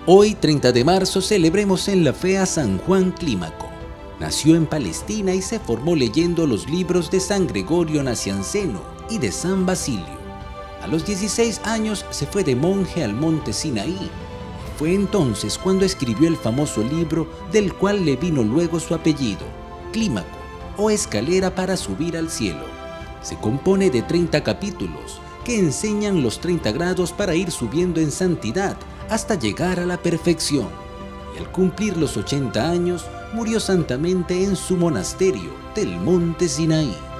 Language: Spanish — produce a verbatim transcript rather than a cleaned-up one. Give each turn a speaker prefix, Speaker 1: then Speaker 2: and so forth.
Speaker 1: Hoy, treinta de marzo, celebremos en la fe a San Juan Clímaco. Nació en Palestina y se formó leyendo los libros de San Gregorio Nacianceno y de San Basilio. A los dieciséis años se fue de monje al monte Sinaí. Fue entonces cuando escribió el famoso libro del cual le vino luego su apellido, Clímaco, o Escalera para subir al cielo. Se compone de treinta capítulos que enseñan los treinta grados para ir subiendo en santidad hasta llegar a la perfección. Y al cumplir los ochenta años, murió santamente en su monasterio del monte Sinaí.